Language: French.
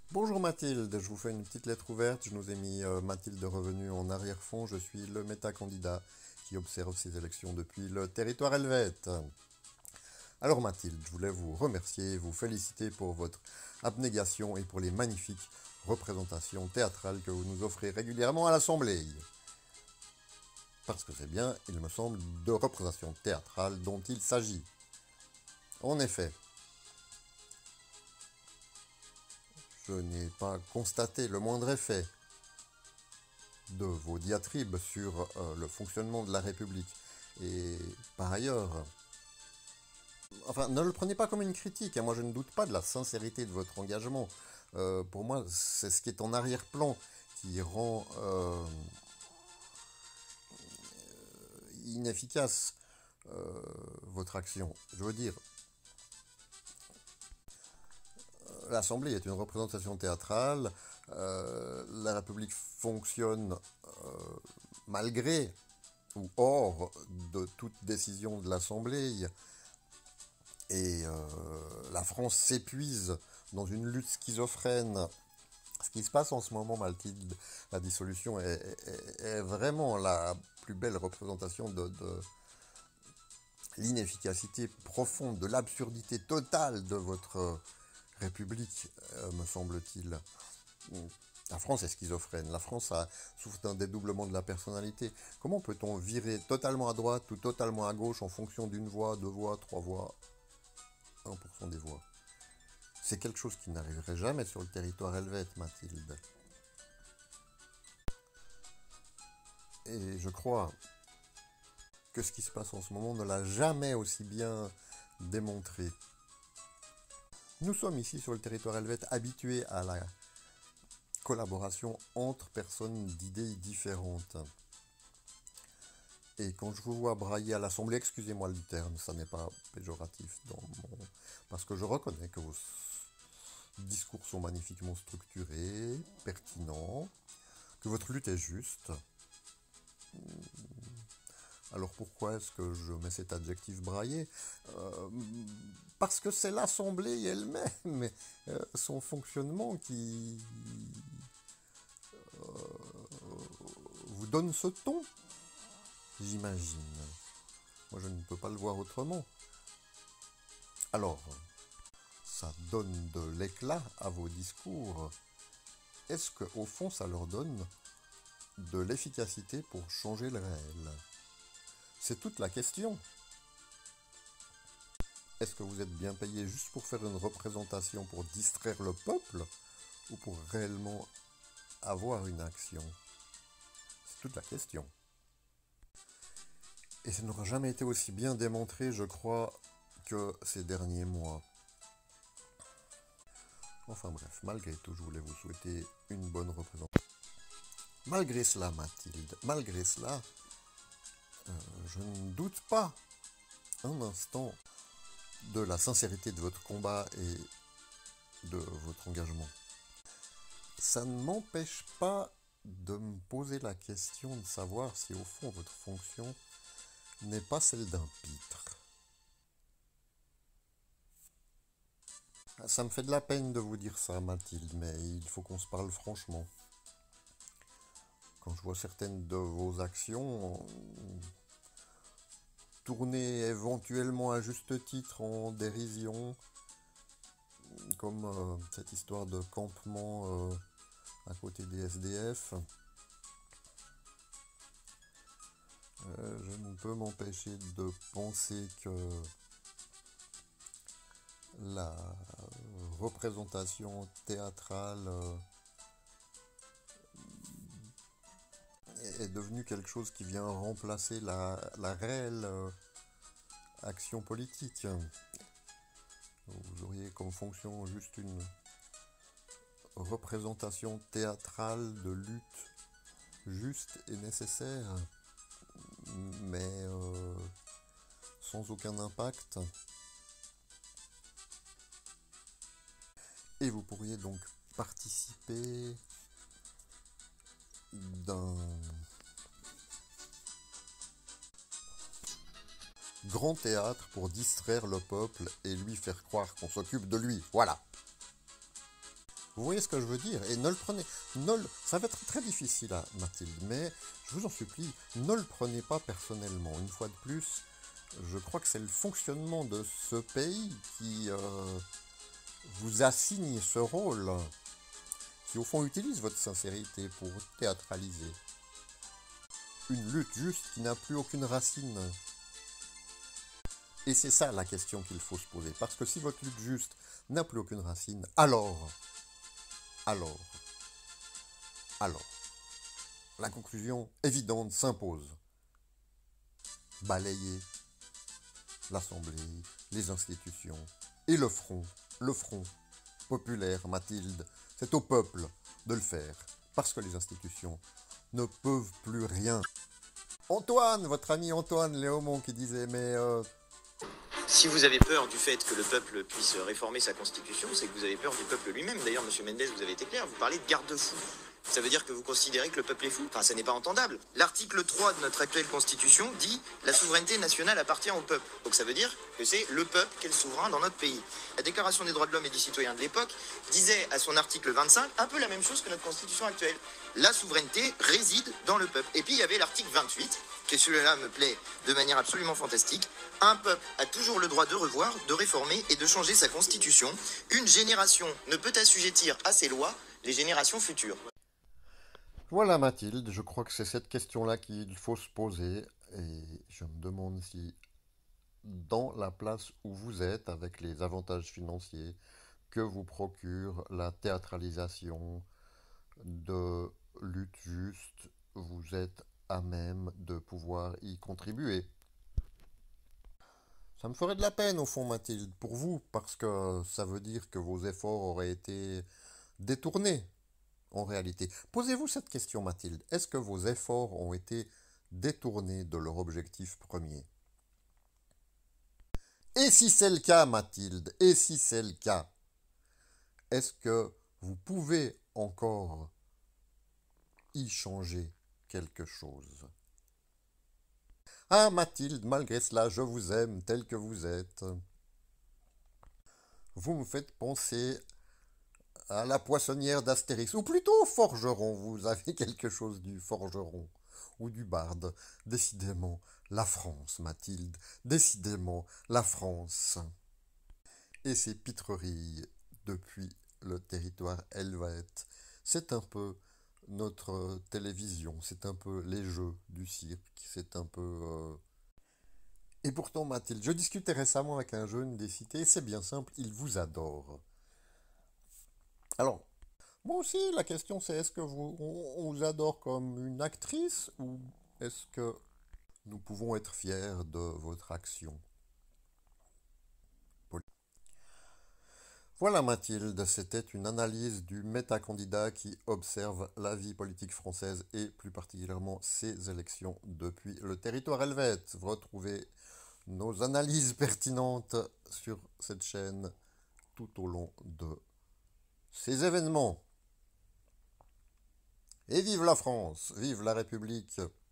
Bonjour Mathilde, je vous fais une petite lettre ouverte. Je nous ai mis Mathilde revenue en arrière-fond. Je suis le métacandidat qui observe ces élections depuis le territoire helvète. Alors Mathilde, je voulais vous remercier, vous féliciter pour votre abnégation et pour les magnifiques représentations théâtrales que vous nous offrez régulièrement à l'Assemblée. Parce que c'est bien, il me semble, de représentations théâtrales dont il s'agit. En effet, je n'ai pas constaté le moindre effet de vos diatribes sur le fonctionnement de la République. Et par ailleurs, enfin, ne le prenez pas comme une critique, hein. Moi je ne doute pas de la sincérité de votre engagement. Pour moi, c'est ce qui est en arrière-plan qui rend inefficace votre action. Je veux dire, l'Assemblée est une représentation théâtrale, la République fonctionne malgré ou hors de toute décision de l'Assemblée, et la France s'épuise dans une lutte schizophrène. Ce qui se passe en ce moment, Mathilde, la dissolution est vraiment la plus belle représentation de l'inefficacité profonde, de l'absurdité totale de votre République, me semble-t-il. La France est schizophrène. La France souffre d'un dédoublement de la personnalité. Comment peut-on virer totalement à droite ou totalement à gauche en fonction d'une voix, deux voix, trois voix, 1% des voix? C'est quelque chose qui n'arriverait jamais sur le territoire helvète, Mathilde. Et je crois que ce qui se passe en ce moment ne l'a jamais aussi bien démontré. Nous sommes ici sur le territoire helvète habitués à la collaboration entre personnes d'idées différentes. Et quand je vous vois brailler à l'Assemblée, excusez-moi le terme, ça n'est pas péjoratif parce que je reconnais que vos discours sont magnifiquement structurés, pertinents, que votre lutte est juste. Alors pourquoi est-ce que je mets cet adjectif braillé? Parce que c'est l'Assemblée elle-même, son fonctionnement qui vous donne ce ton, j'imagine. Moi je ne peux pas le voir autrement. Alors, ça donne de l'éclat à vos discours. Est-ce qu'au fond ça leur donne de l'efficacité pour changer le réel? C'est toute la question. Est-ce que vous êtes bien payé juste pour faire une représentation, pour distraire le peuple, ou pour réellement avoir une action? C'est toute la question. Et ça n'aura jamais été aussi bien démontré, je crois, que ces derniers mois. Enfin bref, malgré tout, je voulais vous souhaiter une bonne représentation. Malgré cela, Mathilde, malgré cela, je ne doute pas un instant de la sincérité de votre combat et de votre engagement. Ça ne m'empêche pas de me poser la question de savoir si au fond votre fonction n'est pas celle d'un pitre. Ça me fait de la peine de vous dire ça, Mathilde, mais il faut qu'on se parle franchement. Quand je vois certaines de vos actions tourner éventuellement à juste titre en dérision, comme cette histoire de campement à côté des SDF, je ne peux m'empêcher de penser que la représentation théâtrale est devenue quelque chose qui vient remplacer la réelle action politique. Vous auriez comme fonction juste une représentation théâtrale de lutte juste et nécessaire, mais sans aucun impact. Et vous pourriez donc participer d'un grand théâtre pour distraire le peuple et lui faire croire qu'on s'occupe de lui. Voilà. Vous voyez ce que je veux dire? Et ne le prenez, ça va être très difficile, à Mathilde, mais je vous en supplie, ne le prenez pas personnellement. Une fois de plus, je crois que c'est le fonctionnement de ce pays qui vous assigne ce rôle, qui au fond utilise votre sincérité pour théâtraliser une lutte juste qui n'a plus aucune racine. Et c'est ça la question qu'il faut se poser. Parce que si votre lutte juste n'a plus aucune racine, alors, alors, la conclusion évidente s'impose. Balayer l'Assemblée, les institutions et le front populaire, Mathilde, c'est au peuple de le faire. Parce que les institutions ne peuvent plus rien. Antoine, votre ami Antoine Léaumont qui disait, mais Si vous avez peur du fait que le peuple puisse réformer sa constitution, c'est que vous avez peur du peuple lui-même. D'ailleurs, M. Mendès, vous avez été clair, vous parlez de garde-fou. Ça veut dire que vous considérez que le peuple est fou? Enfin, ça n'est pas entendable. L'article 3 de notre actuelle constitution dit « La souveraineté nationale appartient au peuple ». Donc ça veut dire que c'est le peuple qui est le souverain dans notre pays. La Déclaration des droits de l'homme et du citoyen de l'époque disait à son article 25 un peu la même chose que notre constitution actuelle. La souveraineté réside dans le peuple. Et puis il y avait l'article 28, qui celui-là me plaît de manière absolument fantastique. Un peuple a toujours le droit de revoir, de réformer et de changer sa constitution. Une génération ne peut assujettir à ses lois les générations futures. voilà Mathilde, je crois que c'est cette question-là qu'il faut se poser. Et je me demande si, dans la place où vous êtes, avec les avantages financiers que vous procure la théâtralisation de lutte juste, vous êtes à même de pouvoir y contribuer. Ça me ferait de la peine au fond, Mathilde, pour vous, parce que ça veut dire que vos efforts auraient été détournés, en réalité. Posez-vous cette question, Mathilde. Est-ce que vos efforts ont été détournés de leur objectif premier? Et si c'est le cas, Mathilde, et si c'est le cas, est-ce que vous pouvez encore y changer quelque chose? Ah, Mathilde, malgré cela, je vous aime tel que vous êtes. Vous me faites penser à la poissonnière d'Astérix, ou plutôt au forgeron. Vous avez quelque chose du forgeron ou du barde. Décidément, la France, Mathilde, décidément, la France. Et ces pitreries depuis le territoire helvète, c'est un peu notre télévision, c'est un peu les jeux du cirque, c'est un peu... Et pourtant, Mathilde, je discutais récemment avec un jeune des cités, et c'est bien simple, il vous adore. Alors, moi aussi, la question c'est est-ce que on vous adore comme une actrice ou est-ce que nous pouvons être fiers de votre action? Voilà Mathilde, c'était une analyse du métacandidat qui observe la vie politique française et plus particulièrement ses élections depuis le territoire helvète. Retrouvez nos analyses pertinentes sur cette chaîne tout au long de ces événements. Et vive la France, vive la République!